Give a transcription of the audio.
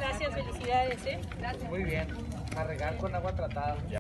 gracias, felicidades, ¿eh? Muy bien, a regar con agua tratada.